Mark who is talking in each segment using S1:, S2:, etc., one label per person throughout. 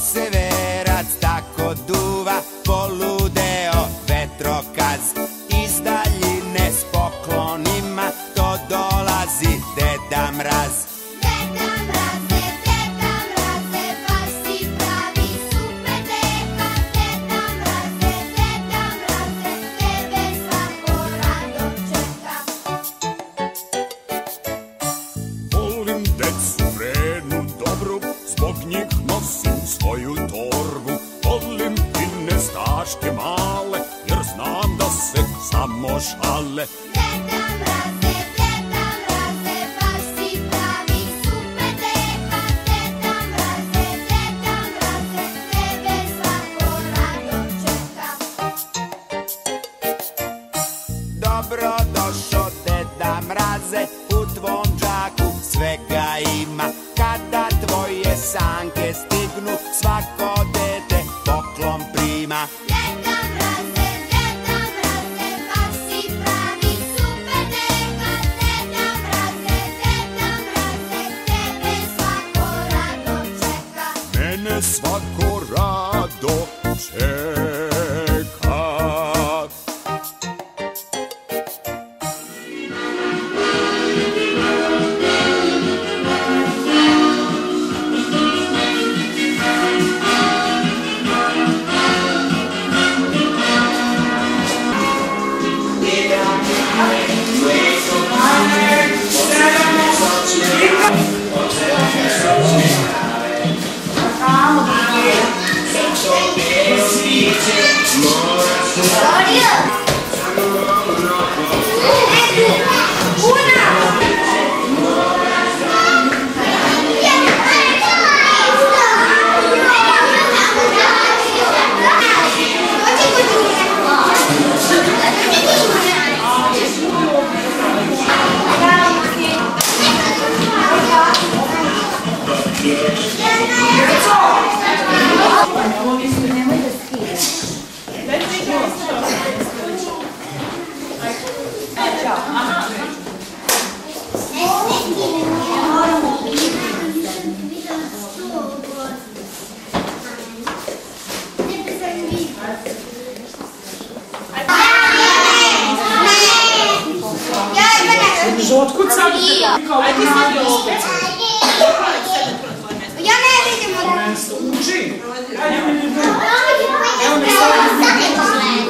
S1: severac tako duva, poludeo vetrokaz. Iz daljine s poklonima to dolazi Deda Mraz.
S2: Deda Mraze, baš si pravi super deka. Deda Mraze, tebe svako rado čeka.
S3: Volim decu vrednu, dobru, zbog njih nosim svoju torbu. Volim i nestaške male, jer znam da se samo šale.
S2: Deda Mraze, baš si pravi super deka. Deda Mraze, tebe svako rado čeka.
S1: Dobro došao Deda Mraze, u tvom džaku svega ima. Kada tvoje sanke stignu, svako dete poklon prima.
S2: Deda Mraze, baš si pravi super deka. Deda Mraze, tebe svako rado čeka.
S3: Mene svako rado čeka.
S4: Otkucam? Ajde sad opet.
S2: Ja ne vidim od nas.
S4: Uči. Ajde mi ne vidim. Evo mi stavim.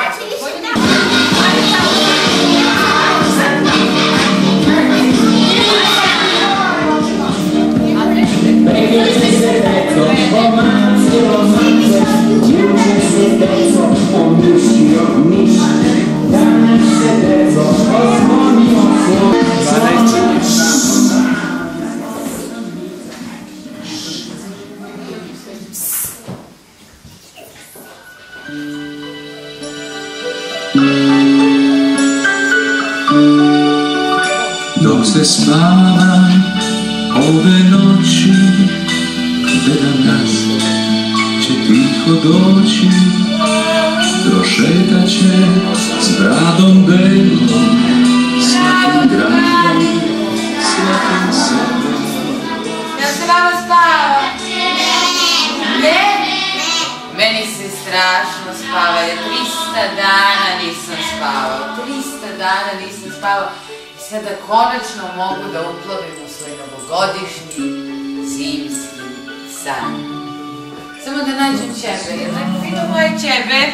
S5: Dok se spava ove noći, Deda Mraz će tiho doći, prošetat će s bradom belom, svakim gradom, svakim selom.
S6: Jel se vama spava? Ne? Meni se strašno spava, jer 300 dana nisam spavao. 300 dana nisam spavao. Sada konačno mogu da uplovim u svoj novogodišnji zimski san. Samo da nađem ćebe, jel neko vidio moje ćebe?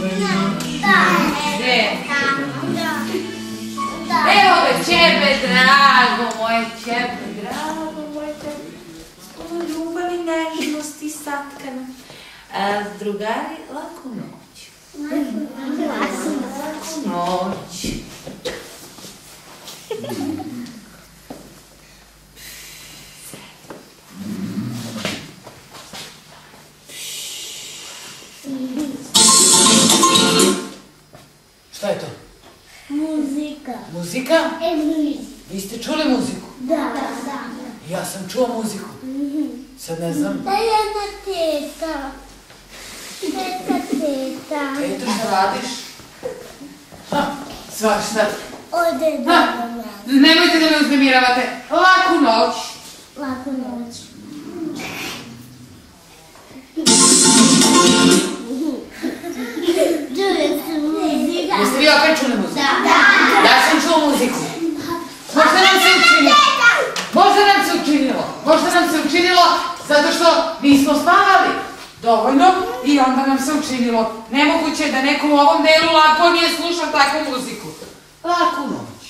S6: Gde? Evo ga ćebe, drago moje ćebe, drago moje ćebe. S puno ljubavi, nežnosti, satkana. Drugari, laku noć. Laku noć.
S4: Šta je to?
S2: Muzika.
S6: Muzika? Vi ste čuli muziku?
S2: Da.
S6: Ja sam čuo muziku. Sad ne znam.
S2: Da je jedna teta. Teta.
S6: Eto, šta radiš? Svašta.
S2: Ode doma.
S6: Nemojte da me uznemiravate. Laku noć.
S2: Laku noć.
S6: možda nam se učinilo zato što nismo spavali dovoljno i onda nam se učinilo. Nemoguće je da nekom u ovom delu Laponije sluša takvu muziku. Laku noć.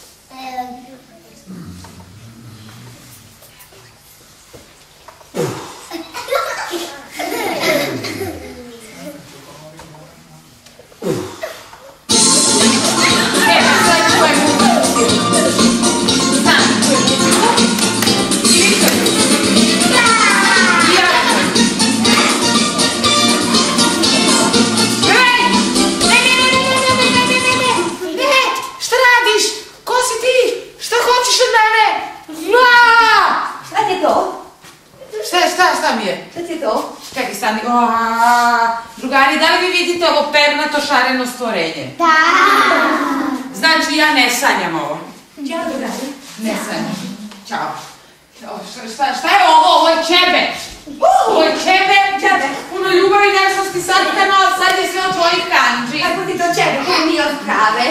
S6: Šta mi je?
S4: Šta ti je to?
S6: Čekaj, stani. Drugari, da li vi vidite ovo pernato šareno stvorenje?
S2: Da.
S6: Znači, ja ne sanjam ovo.
S4: Ćao, drugari.
S6: Ne sanjam. Ćao. Šta je ovo? Ovo je čebe. Ovo je čebe. Puno ljubavi i nešnosti satkano, a sad je sve od tvojih kanđi.
S4: Kako ti to čebe? Kako mi od trave?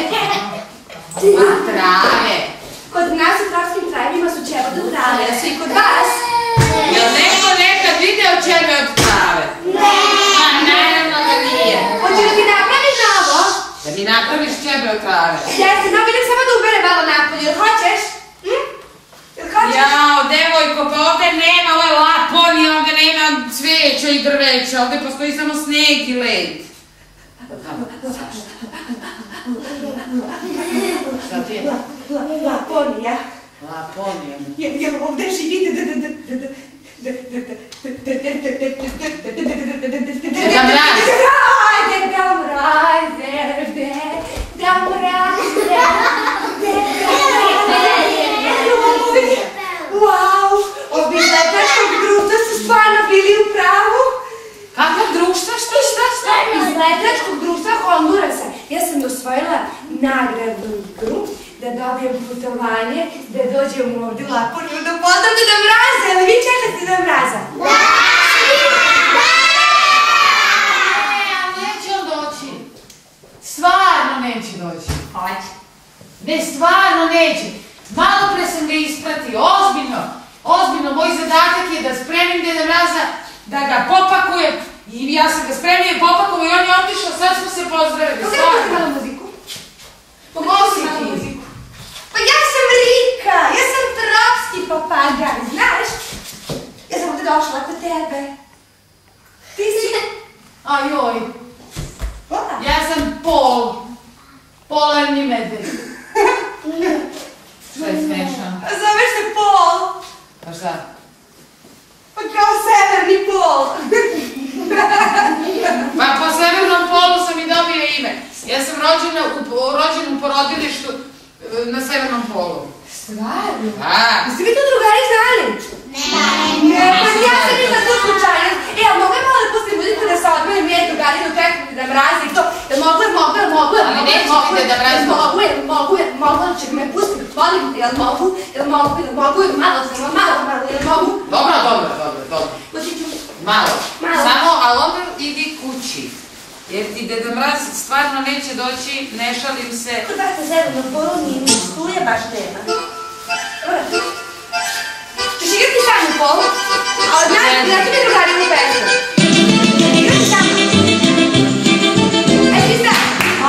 S6: Trave.
S4: Kod nas u tropskim krajevima su ćebe od trave, a su i kod vas?
S6: Jel neko nekad video ćebe od trave?
S2: Ne.
S6: Naravno da nije.
S4: Hoće da ti napraviš ovo?
S6: Da mi napraviš ćebe od trave.
S4: Jeste, no idem samo da ubere malo napolje, jel hoćeš? Jel hoćeš?
S6: Jao, devojko, pa ovde nema, ovo je Laponija, ovde nema cveća i drveća, ovde postoji samo sneg i led. Šta ti je?
S4: Laponija.
S6: Laponija.
S4: Jel ovde živite
S6: Deda Mraz.
S4: Wow, ovi iz Letračkog društva su stvarno bili u pravu.
S6: Kakav društva? Šta?
S4: Iz Letračkog društva Hondurasa. Ja sam osvojila nagradnu igru da dobijem putovanje, da dođem ovdje u Laponiju da poznam Deda Mraza. Ali vi čekate Deda Mraza?
S2: Da.
S6: Neće on doći. Stvarno neće doći.
S4: Hoće.
S6: Ne, stvarno neće. Malo pre sam ga ispratio, ozbiljno, moj zadatak je da spremim Deda Mraza, da ga popakujem i ja sam ga spremio i popakovao i on je otišao, sad smo se pozdravili.
S4: Kako je to malo muziku?
S6: Pomozi ti.
S4: Pa ja sam Rika, ja sam tropski papagaj, znaš? Ja sam ovdje došla kod tebe. Ti si?
S6: Ajoj, ja sam polarni medved. Šta je smešno?
S4: Zoveš se Pol.
S6: Pa šta?
S4: Pa kao severni pol.
S6: Pa po severnom polu sam i dobio ime. Ja sam rođena u porodilištu na severnom polu.
S4: Stvarno?
S6: Da.
S4: Jeste vi to drugari znali? Ne, pa ja sam nisam to slučajno. A mogu je malo da pustim muziku da se odmene mi je drugarinu čekam Deda Mraza i to. Jel mogu?
S6: Ali neće ti Deda Mraz
S4: Mogu, će me pustiti, molim te, jel mogu? Malo, jel mogu?
S6: Dobro.
S4: Pustit ću.
S6: Malo. Samo, ali onda idi kući. Jer ti Deda Mraz stvarno neće doći, ne šalim se.
S4: Kod vas na severnom polu ni struje baš nema. Češ igrati sam u polu? A od nas, znate mi drugarinu pesmu. Igrati sam. Ti sam.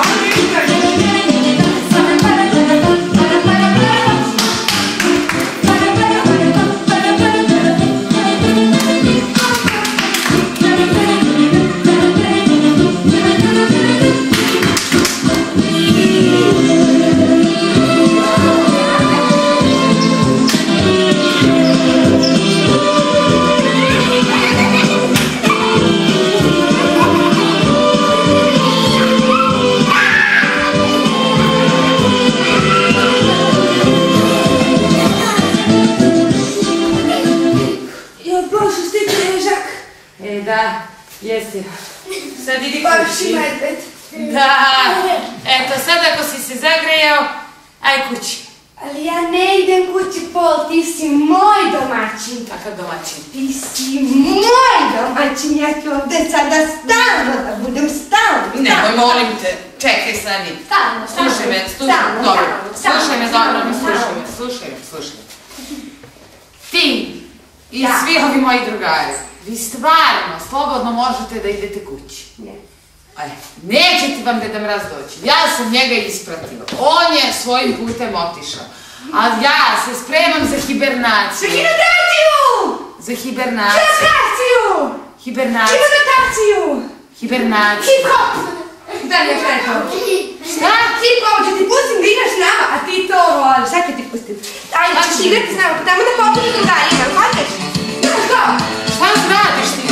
S6: Da, jesi. Sad idi
S4: Baš
S6: kući.
S4: i medved.
S6: Da, eto sad ako si se zagrejao, aj kući.
S4: Ali ja ne idem kući, Pol, ti si moj domaćin.
S6: Kakav domaćin?
S4: Ti si moj domaćin, ja ću ovde sada stalno da budem stalno.
S6: Nemoj, molim te, čekaj stani.
S4: Stalno.
S6: Slušaj me, dobro. Slušaj me, dobro, slušaj me. Ti I svi ovi moji drugari. Vi stvarno, slobodno možete da idete kući. Neće ti vam Deda Mraz doći. Ja sam njega ispratila. On je svojim putem otišao. A ja se spremam za hibernaciju.
S4: Za hibernaciju!
S6: Za hibernaciju. Hibernaciju.
S4: Hibernaciju.
S6: Hibernaciju.
S4: Hip-hop! Da li još rekao? Šta? Hip-hop, ću ti pustim da igraš s nama, a ti to voliš. Šta ću ti pustim? Ajde, ćeš igrati s nama, pa tamo da počneš drugarima, hoćeš? Što?
S6: Šta radiš ti?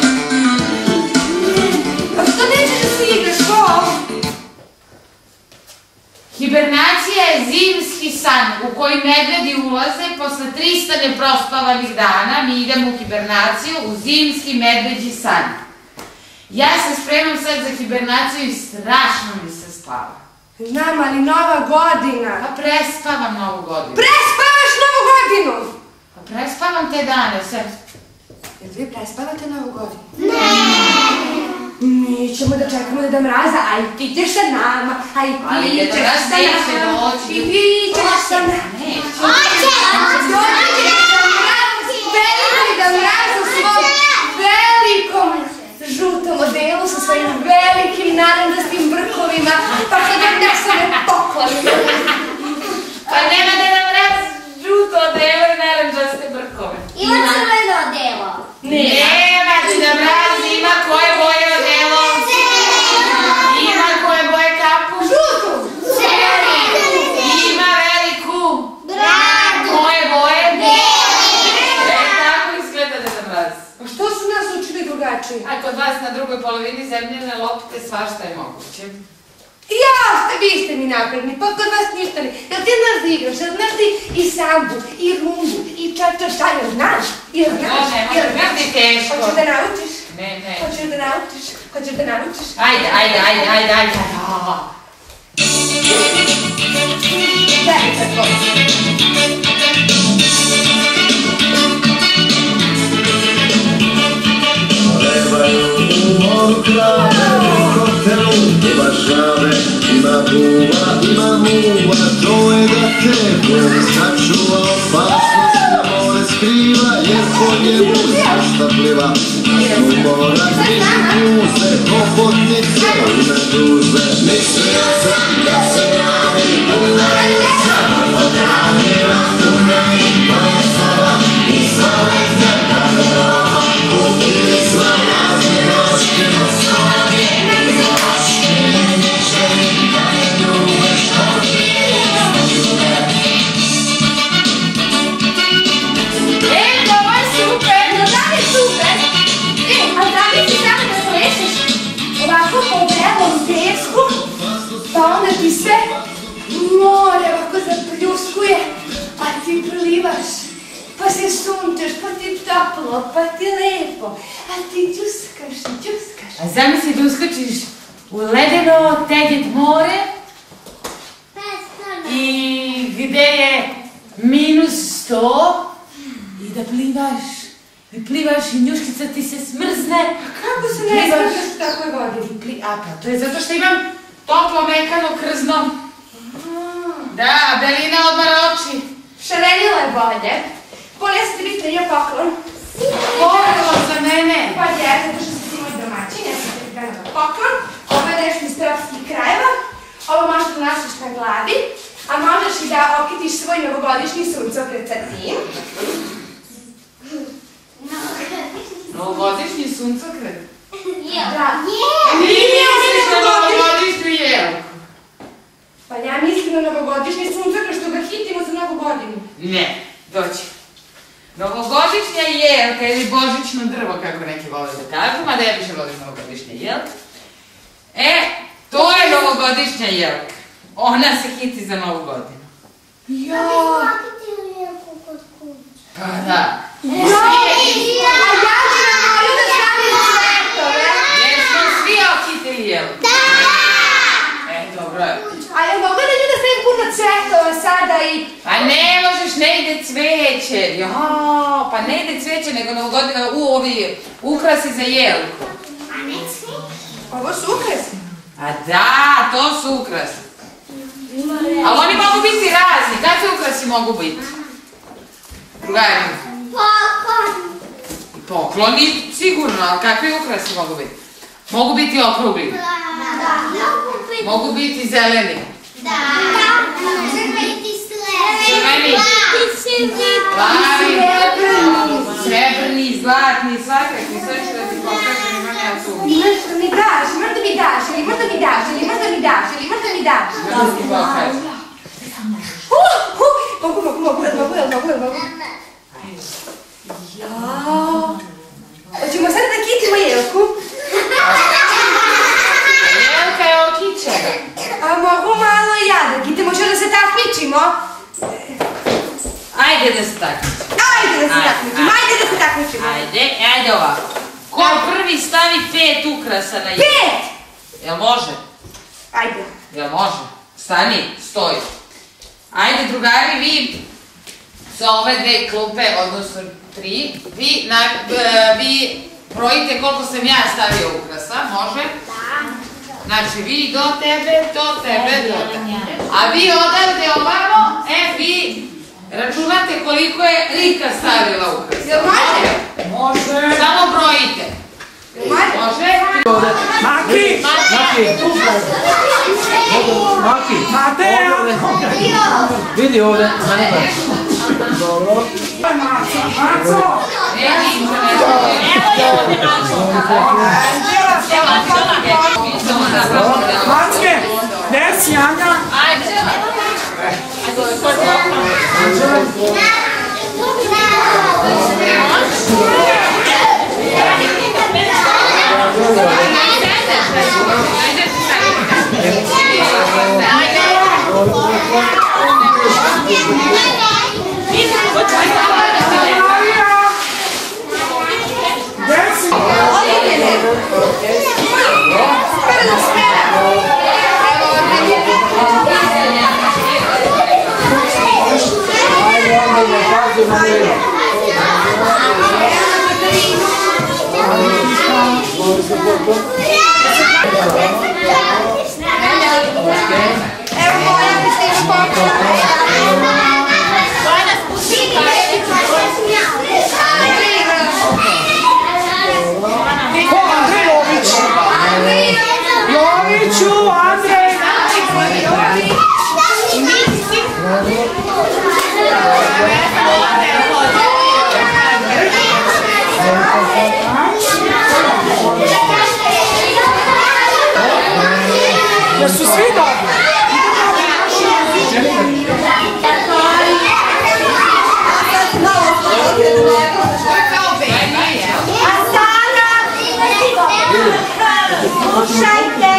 S4: A što nećeš da se igraš, ko?
S6: Hibernacija je zimski san u koji medvedi ulaze posle 300 neprospavanih dana. Mi idemo u hibernaciju, u zimski medveđi san. Ja se spremam sad za hibernaciju i strašno mi se spava.
S4: Znam, ali Nova godina.
S6: Pa prespavam Novu godinu.
S4: Prespavaš Novu godinu?
S6: Pa prespavam te dane, sve.
S4: Jel vi prespavate Novu godinu? Ne! Mi ćemo da čekamo Deda Mraza, aj ti ćeš sa nama, aj ti ćeš sa nama, i ti ćeš sa nama. Dođe Deda Mraz u svom velikom žutom odelu sa svojim velikim narandastim brkovima, pa kad ga nesame pokloni.
S6: Pa nema Deda Mraz žuto odelo i naranđaste brkove.
S2: Ima crveno odelo.
S6: Nema Deda Mraz, ima koje boje odelo. Ima koje boje kapu.
S4: Žutu!
S6: Ima veliku. Koje boje? Tako izgleda Deda Mraz.
S4: A što su nas učili drugačije?
S6: A kod vas na drugoj polovini zemljene lopte svašta je moguće.
S4: Ja, vi ste mi napredni, pa kod vas ništa ne. Jel ti znaš da igraš, jel znaš ti i sambu, i rumbu, i ča-ča šta, jel znaš? Jel znaš?
S6: Ne, može biti teško.
S4: Hoćeš da naučiš?
S6: Ne.
S4: Hoćeš da naučiš? Hoćeš da naučiš?
S6: Ajde.
S4: Daj sad poći.
S7: Ima žabe, ima buva, ima muva, to je da te sačuva opasnost, na more skriva, jer po njemu svašta pliva. Mora knjiži muze, hobotnice i meduze, misle sam da se radi, pulavica, odranjena, tunaj, pasova, i zove zrka droma, kupili sva razne noške, osnovje,
S4: pa onda ti sve more ovako zapljuskuje, a ti plivaš, pa se sunčeš, pa ti toplo, pa ti lepo, a ti džuskaš.
S6: A zamisli da uskočiš u ledeno Teget more i gde je -100 i da plivaš i njuškica ti se smrzne.
S4: Kako se ne smrzneš u takvoj godini?
S6: A pa to je zato što imam toplo mekano krzno. Da, belina odmara oči.
S4: Šarenila je bolje. Bolje se ti biti na nje poklon.
S6: Poklon za mene.
S4: Pa je, zato što si ti moj domaćin, ja sam ti dana poklon. Ovo je nešto iz tropskih krajeva. Ovo možeš da nosiš na glavi, a možeš i da okitiš svoj novogodišnji suncokret sa tim.
S6: Novogodišnji suncokret?
S4: Da.
S6: Nije misliš na novogodišnju jelku?
S4: Pa ja mislim na novogodišnji suncokret što ga hitimo za novu godinu.
S6: Ne, doći. Novogodišnja jelka ili božićno drvo, kako neki vole da kažu, mada ja više volim novogodišnja jelka. To je novogodišnja jelka. Ona se hiti za novu godinu.
S4: Jao!
S6: Pa da. Jesmo svi okitili jelku? Da! Dobro je.
S4: A je mogu da ljuda stavim puno cvetova sada i...
S6: Pa ne možeš, ne ide cveće. Jao, pa ne ide cveće, nego novogodina ovi ukrasi za jelku.
S2: A ne cveće?
S4: Ovo su ukrasi?
S6: A da, to su ukrasi. Ali oni mogu biti razni. Kakvi ukrasi mogu biti? Drugari.
S2: Popcorn.
S6: Pokloni sigurno, ali kakvi ukrasi mogu biti? Mogu biti okrugli. Mogu biti zeleni. Crveni. Plavi. Srebrni, zlatni, svakakvi. Sve što da ti pokažem, imam ja tu.
S4: Možda mi daš, možda mi daš, ili možda mi daš, ili možda mi daš, ili možda mi daš.
S6: Da ti pokažem.
S4: Mogu. Jao. Hoćemo sad da kitimo Jelku?
S6: Jelka je okićena.
S4: A mogu malo i ja da kitimo, što da se takmičimo?
S6: Ajde da se takmičimo. Ajde ovako. Ko prvi stavi 5 ukrasa na Jelku? 5! Jel može?
S4: Ajde.
S6: Jel može? Stani, stoj. Ajde drugari, vi sa ove 2 klupe, odnosno 3, vi brojite koliko sam ja stavio ukrasa, može? Znači vi do tebe, do tebe. A vi odavde ovamo, vi računate koliko je Rika stavila ukrasa.
S4: Jel može?
S8: Može.
S6: Samo brojite. Može?
S8: Maki! Mateja! Vidi ovdje. Dobro. Maco! Macke! Gde si, Anja?
S4: Evo moja Kristina Popović.
S8: Joviću, Andrej! Jer su svi dobri.
S4: A sada, slušajte.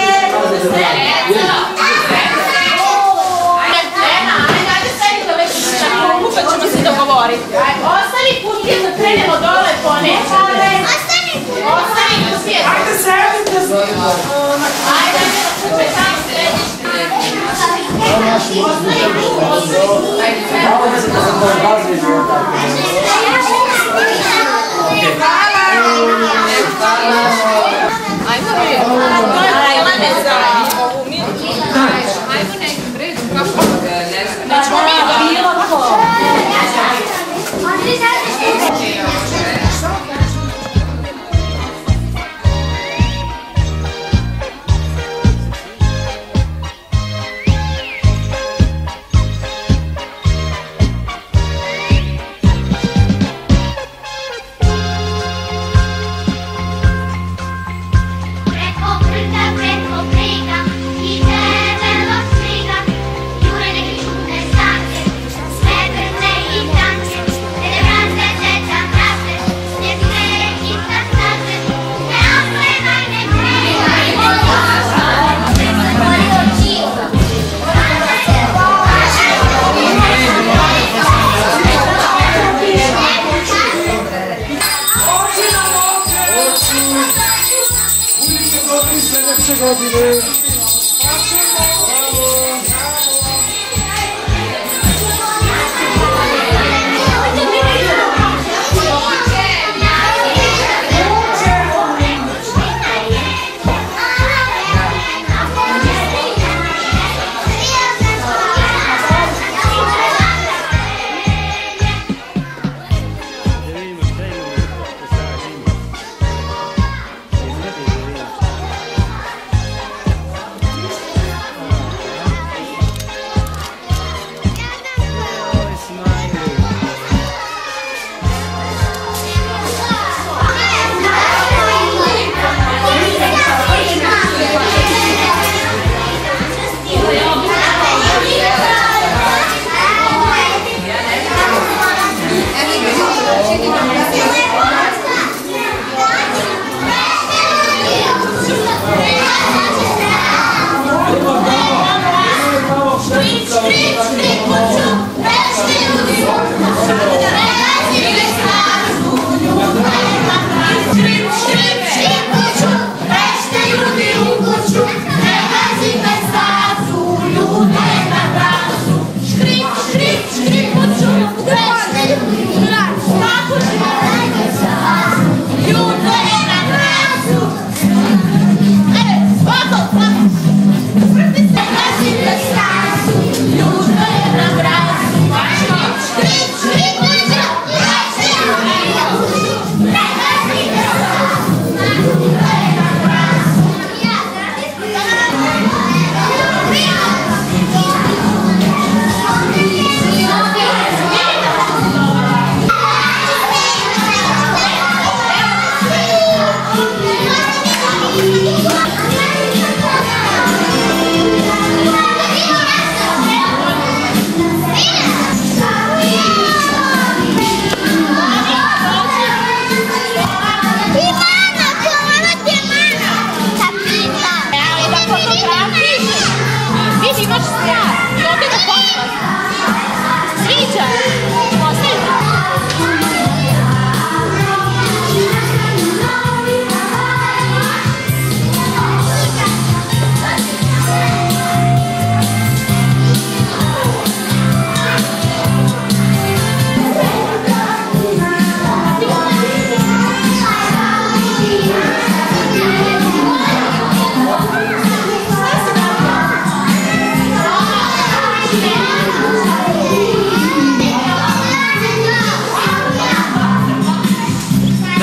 S9: Ćemo se dogovoriti. Ostani kutije da krenemo dole po nečale. Ostani kutije.
S8: Ajde sedite.
S9: Ajde, kuće tamo središte. Nećemo mi bilo ko.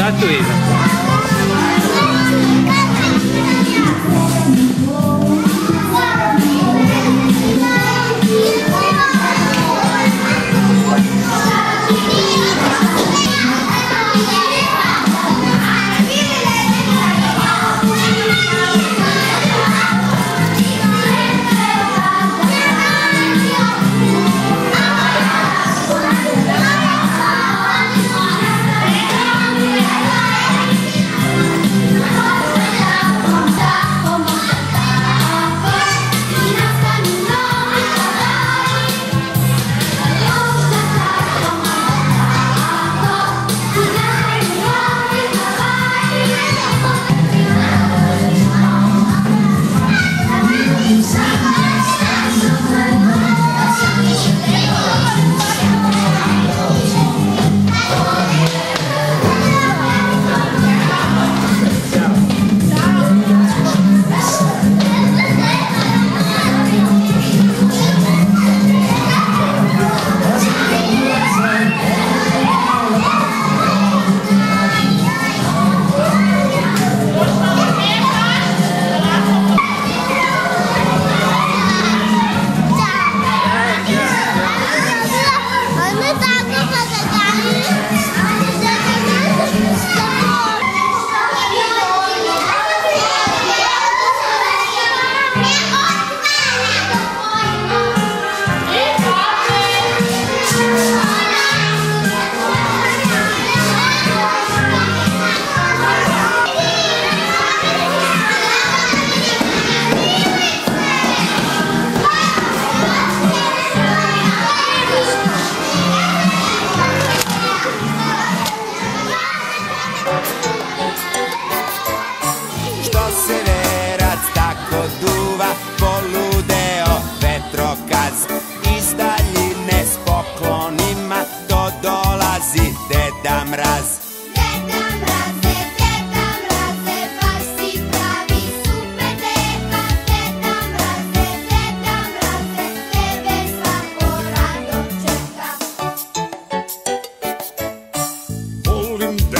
S10: Šta tu ima?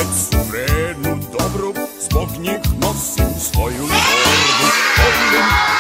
S3: Zbog njih nosim svoju torbu.